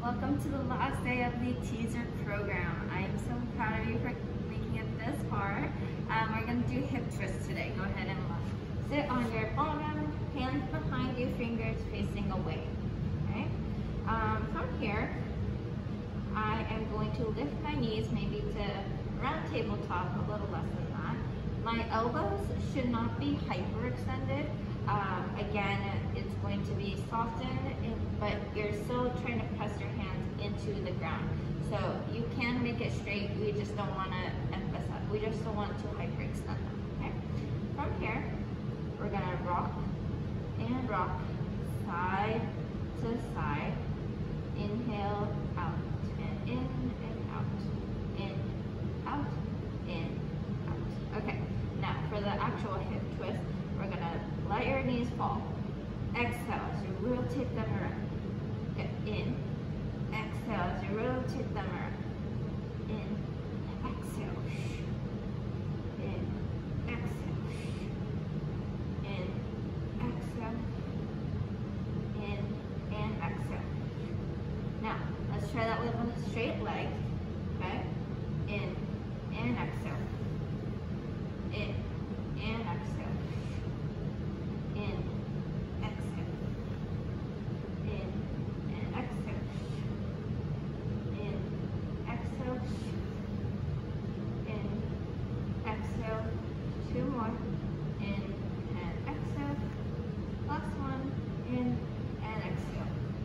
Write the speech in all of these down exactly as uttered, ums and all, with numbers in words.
Welcome to the last day of the teaser program. I am so proud of you for making it this far. Um, we're going to do hip twists today. Go ahead and sit on your bottom, hands behind you, fingers facing away. Okay. Um, from here, I am going to lift my knees maybe to around tabletop, a little less than that. My elbows should not be hyperextended. Um, again, it's going to be softened, but you're still trying to press your hands into the ground. So you can make it straight, we just don't want to emphasize, we just don't want to hyperextend them, okay? From here, we're gonna rock and rock, side to side, inhale, out, and in, and out, in, out, in, out. Okay, now for the actual hip twist, we're gonna let your knees fall. Exhale as you rotate them around. Get in. Exhale as you rotate them around. In. Exhale. In. Exhale. In. Exhale. In. And exhale. Now, let's try that with a straight leg. Okay? In. And exhale. In. And exhale. In, exhale, in, and exhale, in, exhale, in, exhale, two more, in, and exhale, last one, in, and exhale.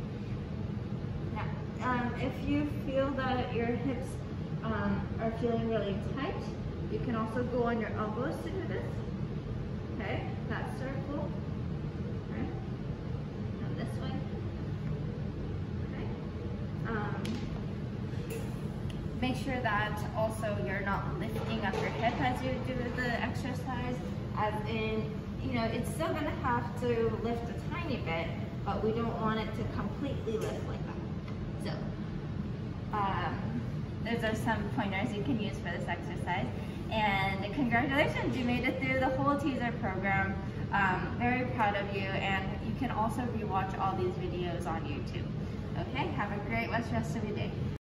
Now, um, if you feel that your hips um, are feeling really tight, you can also go on your elbows to do this. Okay, that circle, right, and this way, okay. Um, make sure that also you're not lifting up your hip as you do the exercise, as in, you know, it's still gonna have to lift a tiny bit, but we don't want it to completely lift like that. So, um, those are some pointers you can use for this exercise. And congratulations, you made it through the whole teaser program. Um, very proud of you, and you can also rewatch all these videos on YouTube. Okay, have a great rest of your day.